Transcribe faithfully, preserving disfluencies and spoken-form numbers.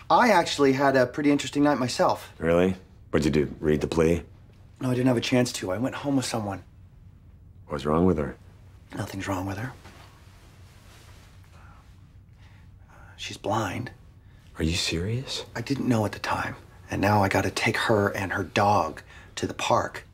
I actually had a pretty interesting night myself. Really? What'd you do? Read the plea? No, I didn't have a chance to. I went home with someone. What's wrong with her? Nothing's wrong with her. She's blind. Are you serious? I didn't know at the time. And now I gotta take her and her dog to the park